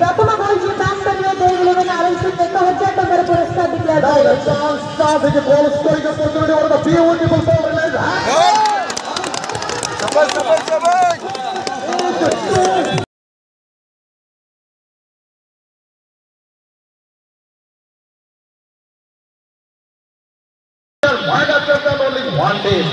प्रथम गोलची ಬ್ಯಾಟ್ಸ್ಮನ್ಗೆ ದೇವಗುಲವನ್ನು ಆರಂಭಿಸುತ್ತೆ 1000 ಟಂಗರ ಪುರಸ್ಕಾರ ಡಿಕ್ಲೇರ್ ಮಾಡಿದೆ goal scoring opportunity over the beautiful ball release might have just done only one team.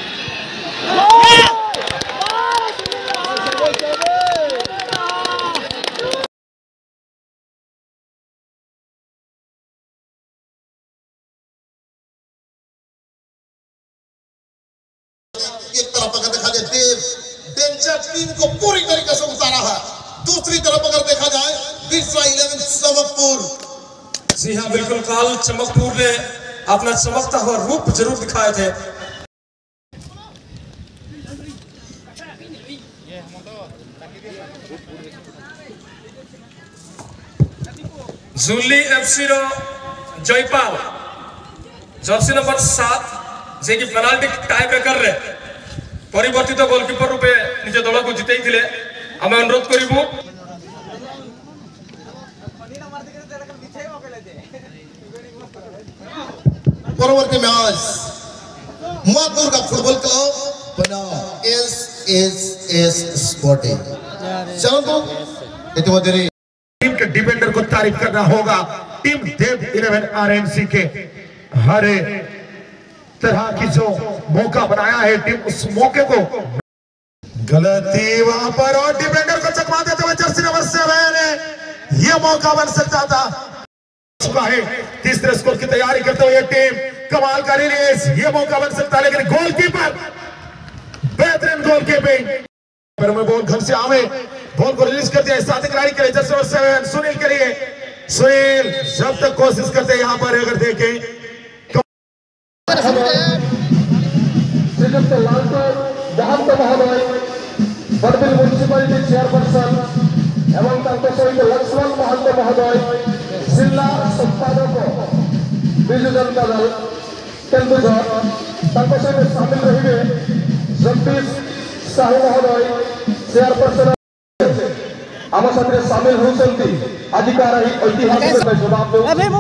एक तरफ अगर देखा जाए डेंजर टीम को पूरी तरीके से उतारा है। दूसरी तरफ अगर देखा जाए बिरसा 11 चमकपुर। जी हाँ बिल्कुल, कल चमकपुर ने अपना चमकता हुआ रूप जरूर दिखाए थे। जुली एफसी रो जयपाल जर्सी नंबर 7 जे कि पेनाल्टी टाई ब्रेकर रे परिवर्तित गोलकीपर रूपे निज दल को जितई थिले। आम अनुरोध करिबु परवर्ती मैच मातुर्गा फुटबॉल क्लब बनाम एसएसएस स्पोर्टिंग। चलो तो इतिमध्यरे टीम के डिफेंडर को तारीफ करना होगा। टीम देव 11 आरएमसी के हर तरह की जो मौका बनाया है टीम उस मौके को गलती वहां पर और डिफेंडर को चकमा देते हुए जर्सी नंबर 7 ये मौका बन सकता था। चुका है तीसरे स्कोर की तैयारी करते हुए टीम कमाल का रिलीज, ये मौका बन सकता है लेकिन गोलकीपर बेहतरीन गोलकीपिंग पर में बॉल घर से आवे बॉल को रिलीज कर दिया साथ खिलाड़ी के लिए जर्सी नंबर 7 सुनील के लिए। सुनील जब तक कोशिश करते हैं यहां पर अगर देखें बड़बिल म्यूनिसिपालिटी चेयरपर्सन एवं सहित लक्ष्मण महंत महोदय जिला संपादक विजु जनता दल केन्दुझर सहित सामिल रहे जगदीश साहू महोदय चेयरपर्सन आम साथी सामिल होती अधिकार ऐतिहासिक जवाब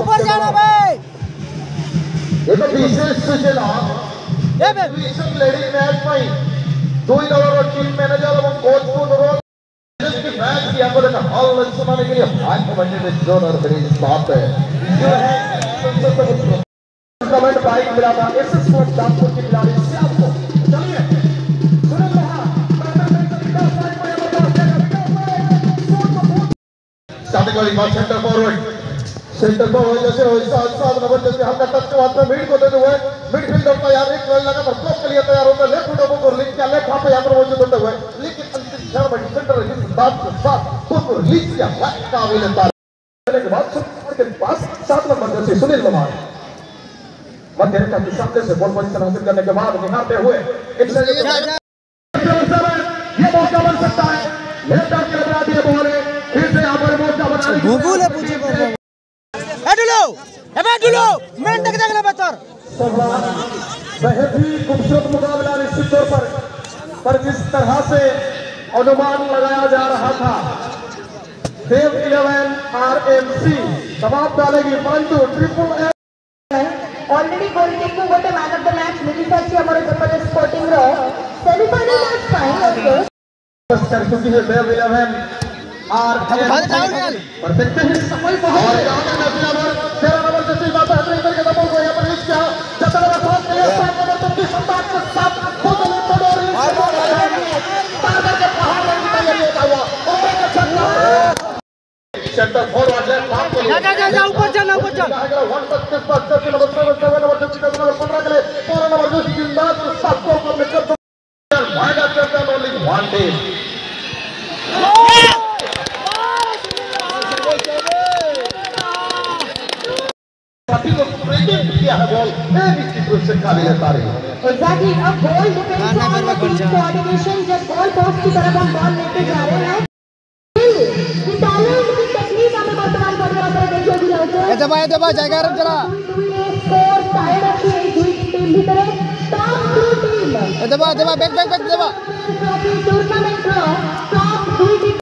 एक विशेष सूचना लेडी मैच दुई दल टीम मैनेजर और कोच को अनुरोध की मैच की यहाँ पर हॉल लंच सुनाने के लिए 5 मिनट जोन और मेरी बात है कमेंट बाइक मिला था एसएस स्पोर्ट्स दामपुर के खिलाड़ी से आपको चलिए सुनील लोहा स्टार्टिंग वाली बात सेंटर फॉरवर्ड जैसे नंबर जैसे हम टच के बाद में मिड को देते हुए मिडफील्डर तैयार एक लगा पर ब्लॉक के लिए तैयार होता है लेफ्ट फुट को लिंक किया लेफ्ट हाफ पे यहां पर मौजूद होते हुए लेकिन अंतिम क्षण में डिफेंडर इस बात के साथ खुद को रिलीज किया का अभिनेता के बाद सुपर के पास 7 नंबर जैसे सुनील कुमार मध्य रेखा के सामने से बॉल पोजीशन हासिल करने के बाद निहारते हुए ये मौका बन सकता है लेफ्ट के लगा दिए बॉल फिर से यहां पर मौका बनाने गूगल है पूछे एबेडुलो मेन देख देख ले बेहतर बहुत ही खूबसूरत मुकाबला निश्चित तौर पर जिस तरह से अनुमान लगाया जा रहा था देव 11 आरएमसी दबाव डालेगी परंतु ट्रिपल ऑलरेडी गोलकीपर गोटे मैन ऑफ द मैच मिली साची हमर जपल स्पोर्टिंग रो सेमीफाइनल मैच पाई ऑफ कर चुकी है देव 11 और पर देखते हैं समय बहुत तेरा नंबर जैसी बात है ट्रिपल के दबाव को यहां पर रिलीज किया जतन नंबर 7 के लिए 7 नंबर तो की संतान के साथ खुद में पड़ोरी तागर के पहाड़ में तैयारी होता हुआ सेंटर फॉरवर्ड लेफ्ट हाफ के लिए जा ऊपर चल 125 पर jersey number 7 number jersey number 15 के लिए पूरा नंबर जो जिंदाज 7 को ऊपर में कर might have just done only one team Exactly, a goal depends on the team coordination. जब बॉल पोस्ट की तरफ हम बॉल लेके जा रहे हैं, की टैलेंट की टेक्निक हमें वर्तमान पड़ेगा पर देखिए भी जाओ। ये दबा जाएगा आराम जरा। स्कोर टाइड अच्छी है दुई टीम भी करे टॉप 2 टीम। दबा बैक दबा। टूर्नामेंट रो टॉप 2 टीम